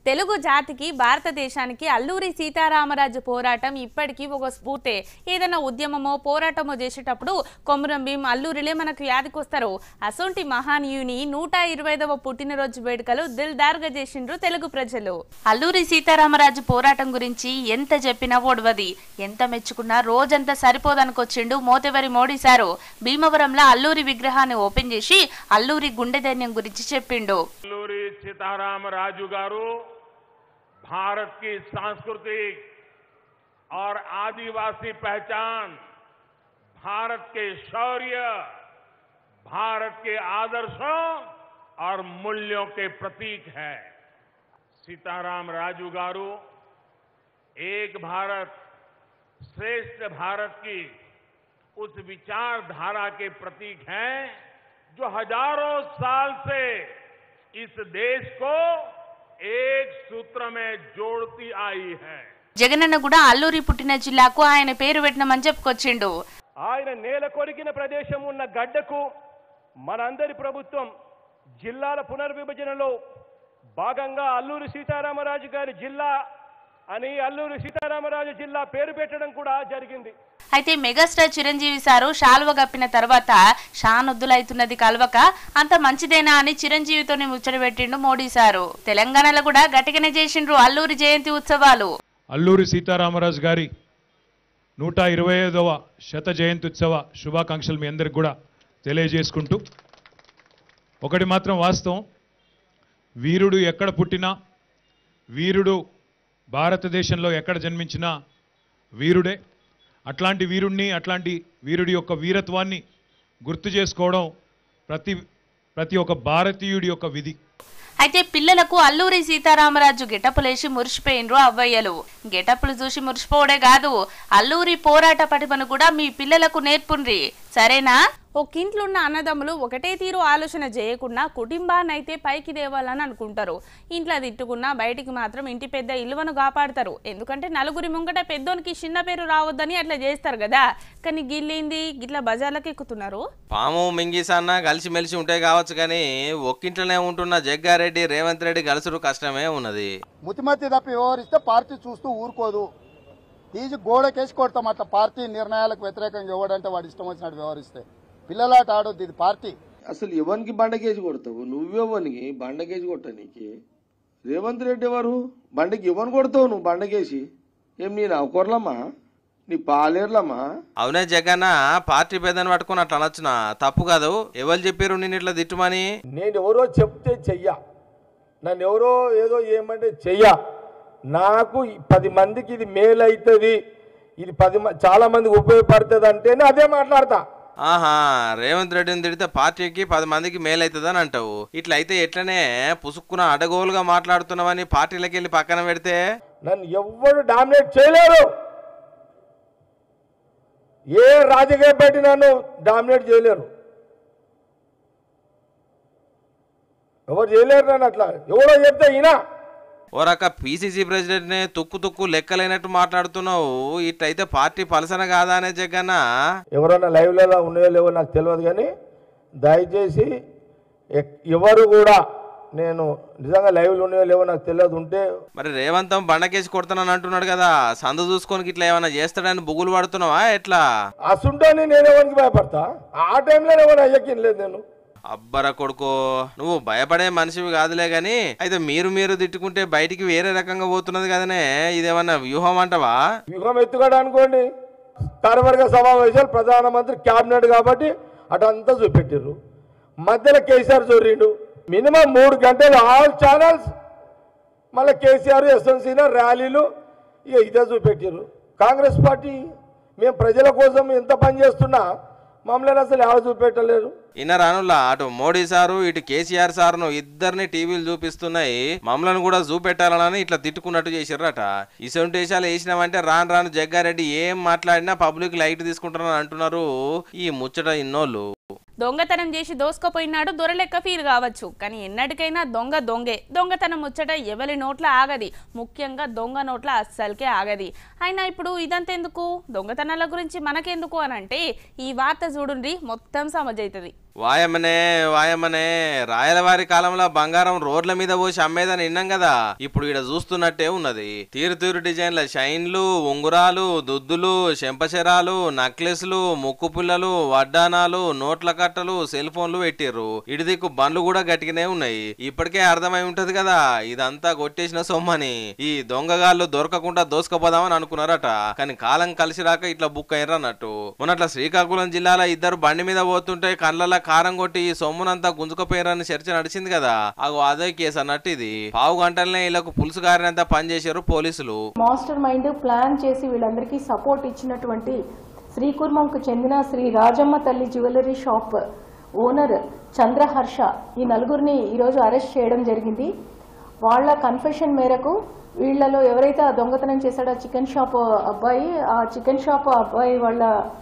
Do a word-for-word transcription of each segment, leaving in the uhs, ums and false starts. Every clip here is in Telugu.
తెలుగు జాతికి భారతదేశానికి అల్లూరి సీతారామరాజు పోరాటం ఇప్పటికీ ఒక స్ఫూర్తే. ఏదైనా ఉద్యమమో పోరాటమో చేసేటప్పుడు కొమురం భీం అల్లూరిలే మనకు యాదికొస్తారు. అసొంటి మహానీయుని నూట ఇరవై ఐదవ పుట్టినరోజు వేడుకలు దిల్దార్గా చేసిండ్రు తెలుగు ప్రజలు. అల్లూరి సీతారామరాజు పోరాటం గురించి ఎంత చెప్పినా ఓడవది, ఎంత మెచ్చుకున్నా రోజంతా సరిపోదనుకొచ్చిండు మోతెవరి మోడీ సారు. భీమవరంలో అల్లూరి విగ్రహాన్ని ఓపెన్ చేసి అల్లూరి గుండె ధైర్యం గురించి చెప్పిండు. అల్లూరి సీతారామరాజు గారు भारत की सांस्कृतिक और आदिवासी पहचान, भारत के शौर्य, भारत के आदर्शों और मूल्यों के प्रतीक है। सीतारामराजु गारू एक भारत श्रेष्ठ भारत की उस विचारधारा के प्रतीक हैं जो हजारों साल से इस देश को एक सूत्र में जोड़ती आई है. జగనన్న కూడా అల్లూరి పుట్టిన జిల్లాకు ఆయన పేరు పెట్టినమని చెప్పుకొచ్చిండు. ఆయన నేల కొరికిన ప్రదేశం ఉన్న గడ్డకు మనందరి ప్రభుత్వం జిల్లాల పునర్విభజనలో భాగంగా అల్లూరి సీతారామరాజు గారి జిల్లా అని అల్లూరి సీతారామరాజు జిల్లా పేరు పెట్టడం కూడా జరిగింది. అయితే మెగాస్టార్ చిరంజీవి సారు శాలువ గప్పిన తర్వాత షానొద్దులైతున్నది కలవక అంత మంచిదేనా అని చిరంజీవితోనే ముచ్చట పెట్టిండు మోడీ సారు. తెలంగాణలో కూడా గట్టిగానే చేసిండ్రు అల్లూరి జయంతి ఉత్సవాలు. అల్లూరి సీతారామరాజు గారి నూట ఇరవై ఐదవ శత జయంతి ఉత్సవ శుభాకాంక్షలు మీ అందరికి కూడా తెలియజేసుకుంటూ, ఒకటి మాత్రం వాస్తవం, వీరుడు ఎక్కడ పుట్టినా, వీరుడు భారతదేశంలో ఎక్కడ జన్మించినా వీరుడే. అట్లాంటి వీరుణ్ణి, అట్లాంటి వీరుడి యొక్క వీరత్వాన్ని గుర్తు చేసుకోవడం ప్రతి ప్రతి ఒక్క భారతీయుడి యొక్క విధి. అయితే పిల్లలకు అల్లూరి సీతారామరాజు గెటప్పులేసి మురిసిపోయినరు అవ్వయ్యలు. గెటప్పులు చూసి మురిసిపోవడే కాదు, అల్లూరి పోరాట పటిమను కూడా మీ పిల్లలకు నేర్పుండ్రి, సరేనా? ఒక్కింట్లో ఉన్న అన్నదమ్ములు ఒకటే తీరు ఆలోచన చేయకుండా కుటుంబాన్నైతే పైకి దేవాలని అనుకుంటారు. ఇంట్లో తిట్టుకున్నా బయటికి మాత్రం ఇంటి పెద్ద ఇల్లువను కాపాడతారు. ఎందుకంటే నలుగురి ముంగట పెద్దోనికి చిన్న పేరు రావద్దని అట్లా చేస్తారు కదా. కానీ గిల్లింది గిట్లా బజార్లకు ఎక్కుతున్నారు. పాము మింగిసన్నా కలిసి మెలిసి ఉంటాయి కావచ్చు, కానీ ఒక్కింట్లోనే ఉంటున్న జగ్గారెడ్డి రేవంత్ రెడ్డి గలుసుడు కష్టమే ఉన్నది. ముతిమతి తప్పి వ్యవహరిస్తే పార్టీ చూస్తూ ఊరుకోదు. తీసి గోడకేసి కొడతాం అట్లా పార్టీ నిర్ణయాలకు వ్యతిరేకంగా ఎవడంటే వాడు ఇష్టం వచ్చినట్టు వ్యవహరిస్తే. పిల్లలాట ఆడొద్దు, ఇది పార్టీ. అసలు ఎవరికి బండకేసి కొడతావు? నువ్వెవరికి బండకేసి కొట్టనీకి? రేవంత్ రెడ్డి ఎవరు? బండకి ఎవరిని కొడతావు నువ్వు బండకేసి? ఏం నీ నవ్వుకోర్లమ్మా, నీ పాలేర్లమ్మా? అవునే జగన్న, పార్టీ పెద్దని పట్టుకుని అట్లా అనొచ్చునా? తప్పు కాదు. ఎవరు చెప్పారు నేను ఇట్లా తిట్టుమని? నేను ఎవరో చెప్తే చెయ్య, నన్ను ఎవరో ఏదో ఏమంటే చెయ్య. నాకు పది మందికి ఇది మేలు అవుతుంది, ఇది పది చాలా మందికి ఉపయోగపడుతుంది అంటేనే అదే మాట్లాడతా. ఆహా, రేవంత్ రెడ్డిని తిడితే పార్టీకి పది మందికి మేలు అవుతుందని అంటావు. ఇట్లా అయితే ఎట్లనే పుసుక్కున అడగోలుగా మాట్లాడుతున్నావని పార్టీలకు వెళ్ళి పక్కన పెడితే నన్ను ఎవ్వరు డామినేట్ చేయలేరు. ఏ రాజకీయ పార్టీ నన్ను డామినేట్ చేయలేరు, ఎవరు చేయలేరు నన్ను. అట్లా ఎవరో చెప్తే ఈయన ఓ రక పీసీసీ ప్రెసిడెంట్ నే తుక్కు తుక్కు లెక్కలేనట్టు మాట్లాడుతున్నావు. ఇట్లయితే పార్టీ పలసన కాదా అనే జగన్న? ఎవరైనా లైవ్లలో ఉన్నాయో లేవో నాకు తెలియదు, కానీ దయచేసి ఎవరు కూడా నేను నిజంగా లైవ్లు ఉన్నాయో లేవో నాకు తెలియదు ఉంటే మరి రేవంతం బండకేసి కొడతానని అంటున్నాడు కదా, సందు చూసుకొని ఇట్లా ఏమైనా చేస్తాడని బుగులు పడుతున్నావా ఎట్లా? అసుంటోని నేను ఎవరికి భయపడతా? ఆ టైంలో ఎవరు అయ్యకి లేదు. నేను అబ్బరా కొడుకో, నువ్వు భయపడే మనిషివి కాదులే గాని, అయితే మీరు మీరు తిట్టుకుంటే బయటికి వేరే రకంగా పోతున్నది కదనే, ఇదేమన్నా వ్యూహం అంటవా? వ్యూహం ఎత్తుకోవడం అనుకోండి. కార్యవర్గ సమావేశాలు ప్రధానమంత్రి క్యాబినెట్ కాబట్టి అటంతా చూపెట్టారు. మధ్యలో కేసీఆర్ చొర్రిండు. మినిమం మూడు గంటలు ఆల్ ఛానల్స్, మళ్ళీ కేసీఆర్ ఎస్ఎన్సీలో ర్యాలీలు, ఇక ఇదే చూపెట్టారు. కాంగ్రెస్ పార్టీ మేము ప్రజల కోసం ఎంత పని చేస్తున్నా మమ్మల్ని అసలు ఎవరు చూపెట్టలేరు. ఇన్న రానులా అటు మోడీ సారు ఇటు కేసీఆర్ సార్ను ఇద్దరిని టీవీలు చూపిస్తున్నాయి, మమ్మల్ని కూడా చూపెట్టాలని ఇట్లా తిట్టుకున్నట్టు చేసిర్రట. ఇసొంటి దేశాలు వేసినామంటే రాను రాను జగ్గారెడ్డి ఏం మాట్లాడినా పబ్లిక్ లైట్ తీసుకుంటారని అంటున్నారు ఈ ముచ్చట ఇన్నోళ్ళు. దొంగతనం చేసి దోసుకుపోయినాడు దొరలెక్క ఫీల్ కావచ్చు, కానీ ఎన్నటికైనా దొంగ దొంగే. దొంగతనం ముచ్చట ఎవరి నోట్ల ఆగది, ముఖ్యంగా దొంగ నోట్ల అస్సలకే ఆగది. అయినా ఇప్పుడు ఇదంతెందుకు, దొంగతనాల గురించి మనకెందుకు అని అంటే ఈ వార్త చూడుండ్రి, మొత్తం సమజైతది. వాయమనే వాయమనే రాయలవారి కాలంలో బంగారం రోడ్ల మీద పోసి అమ్మేదని విన్నాం కదా, ఇప్పుడు ఇక్కడ చూస్తున్నట్టే ఉన్నది. తీరు తీరు డిజైన్ల షైన్లు, ఉంగురాలు, దుద్దులు, చెంపచెరాలు, నక్లెస్లు, ముక్కు పుల్లలు, వడ్డానాలు, నోట్ల కట్టలు, సెల్ ఫోన్లు పెట్టిర్రు. ఇటు దిక్కు బండ్లు కూడా గట్టిగానే ఉన్నాయి. ఇప్పటికే అర్థమై ఉంటది కదా ఇదంతా కొట్టేసిన సొమ్మని. ఈ దొంగగాళ్ళు దొరకకుండా దోసుకపోదామని అనుకున్నారట, కానీ కాలం కలిసి రాక ఇట్లా బుక్ అయ్యారు అన్నట్టు. మొన్నట్ల శ్రీకాకుళం జిల్లాలో ఇద్దరు బండి మీద పోతుంటే కళ్ళల్లో కారం కొట్టి ఈ సొమ్మునంతా గుంజుకపోయారని చర్చ నడిచింది కదా, అగో అదే కేసు అన్నట్టు. ఇది పావు గంటలనే వీళ్ళకు పులుసు గారినంతా పనిచేశారు పోలీసులు. మాస్టర్ మైండ్ ప్లాన్ చేసి వీళ్ళందరికీ సపోర్ట్ ఇచ్చినటువంటి శ్రీకుర్మంకు చెందిన శ్రీ రాజమ్మ తల్లి జ్యువెలరీ షాప్ ఓనర్ చంద్రహర్ష, ఈ నలుగురిని ఈరోజు అరెస్ట్ చేయడం జరిగింది. వాళ్ళ కన్ఫెషన్ మేరకు వీళ్లలో ఎవరైతే ఆ దొంగతనం చేశాడో చికెన్ షాప్ అబ్బాయి, ఆ చికెన్ షాప్ అబ్బాయి వాళ్ళ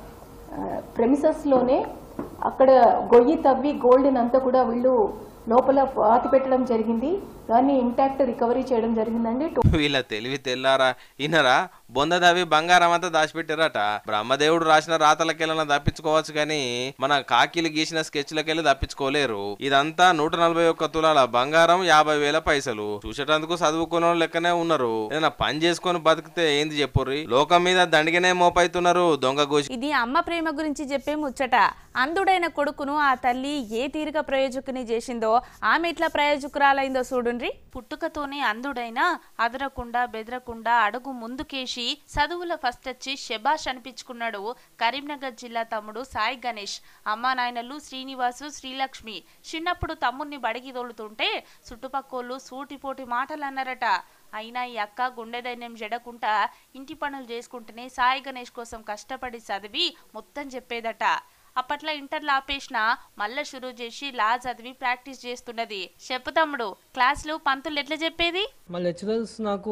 ప్రెమిసెస్లోనే అక్కడ గొయ్యి తవ్వి గోల్డ్ని అంతా కూడా వీళ్ళు లోపల పాతి పెట్టడం జరిగింది. దాన్ని ఇంటాక్ట్ రికవరీ చేయడం జరిగిందండి. వీళ్ళ తెలివి తెల్లారా ఇన్నరా బొంద దవి బంగారం అంతా దాచిపెట్టారట. బ్రహ్మదేవుడు రాసిన రాతలకెళ్ళ తప్పించుకోవచ్చు కానీ మన కాకిలు గీసిన స్కెచ్లకెళ్ళి తప్పించుకోలేరు. ఇదంతా నూట నలభై ఒక్క తులాల బంగారం, యాభై వేల పైసలు. చూసేటందుకు చదువుకున్న లెక్కనే ఉన్నారు. ఏదైనా పని చేసుకొని బతికితే ఏంది చెప్పుర్రి, లోకం మీద దండిగానే మోపైతున్నారు దొంగ గోసి. ఇది అమ్మ ప్రేమ గురించి చెప్పే ముచ్చట. అందుడైన కొడుకును ఆ తల్లి ఏ తీరిక ప్రయోజకుని చేసిందో ఆమె ఇట్లా ప్రయోజకురాలైందో చూడుండ్రి. పుట్టుకతోనే అందుడైనా అదరకుండా బెదరకుండా అడుగు ముందుకేసి చదువుల ఫస్ట్ వచ్చి శబాష్ అనిపించుకున్నాడు కరీంనగర్ జిల్లా తమ్ముడు సాయి గణేష్. అమ్మా నాయనలు శ్రీనివాసు, శ్రీలక్ష్మి చిన్నప్పుడు తమ్ముడిని బడికి తోలుతుంటే చుట్టుపక్కోళ్ళు సూటిపోటి మాటలు అన్నారట. అయినా ఈ అక్క గుండె ధైర్యం జడకుండా ఇంటి పనులు చేసుకుంటేనే సాయి గణేష్ కోసం కష్టపడి చదివి మొత్తం చెప్పేదట. అప్పట్లో ఇంటర్లో ఆపేసిన మళ్ళా షురూ చేసి లా చదివి ప్రాక్టీస్ చేస్తున్నది. చెప్పు తమ్ముడు, క్లాసులు పంతులు ఎట్లా చెప్పేది? మా లెక్చరర్స్ నాకు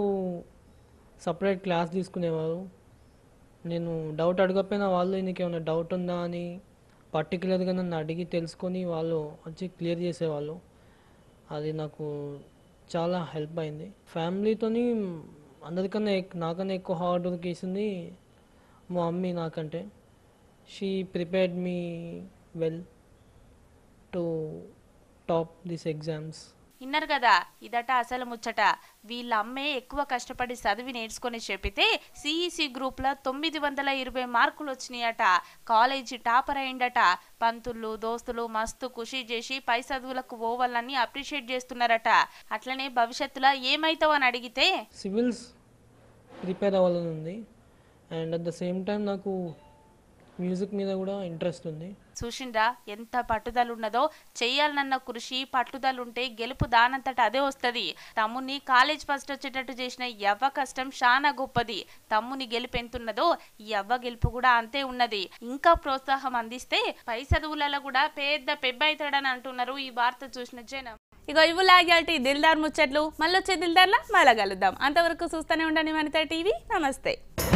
సపరేట్ క్లాస్ తీసుకునేవారు. నేను డౌట్ అడగకపోయినా వాళ్ళు నీకేమైనా డౌట్ ఉందా అని పర్టికులర్గా నన్ను అడిగి తెలుసుకొని వాళ్ళు వచ్చి క్లియర్ చేసేవాళ్ళు. అది నాకు చాలా హెల్ప్ అయింది. ఫ్యామిలీతోని అందరికన్నా నాకన్నా ఎక్కువ హార్డ్ వర్క్ చేసింది మా మమ్మీ నాకంటే. She prepared me well to top these exams. ఇన్నర్ కదా, ఇదట అసలు ముచ్చట. వీళ్ళ అమ్మే ఎక్కువ కష్టపడి చదివి నేర్చుకొని చెప్పితే సిఈసి గ్రూప్ లో తొమ్మిది వందల ఇరవై మార్కులు వచ్చినాయట. కాలేజీ టాపర్ అయిందట. పంతులు దోస్తులు మస్తు ఖుషి చేసి పై చదువులకు పోవాలని అప్రిషియేట్ చేస్తున్నారట. అట్లనే భవిష్యత్తులో ఏమైతావు అని అడిగితే సివిల్స్ ప్రిపేర్ అవ్వాలని ఉంది. And at the same time నాకు మ్యూజిక్ మీద కూడా ఇంట్రెస్ట్ ఉంది. చూసిండ్రా ఎంత పట్టుదల ఉన్నదో. చెయ్యాలన్న కృషి పట్టుదల ఉంటే గెలుపు దానంతట అదే వస్తుంది. తమ్ముని కాలేజ్ ఫస్ట్ వచ్చేటట్టు చేసిన యవ్వ కష్టం చాలా గొప్పది. తమ్ముని గెలుపు ఎంతున్నదో ఈ యవ్వ గెలుపు కూడా అంతే ఉన్నది. ఇంకా ప్రోత్సాహం అందిస్తే పై చదువులలో కూడా పెద్ద పెబ్బైతాడని అంటున్నారు ఈ వార్త చూసిన జనం. ఇగో ఇవ్వు లాగ్యాల్టీ దిల్దార్ ముచ్చట్లు. మళ్ళీ వచ్చే దిల్దార్లా మళ్ళా కలుద్దాం. అంతవరకు చూస్తూనే ఉండండి వనిత టీవీ. నమస్తే.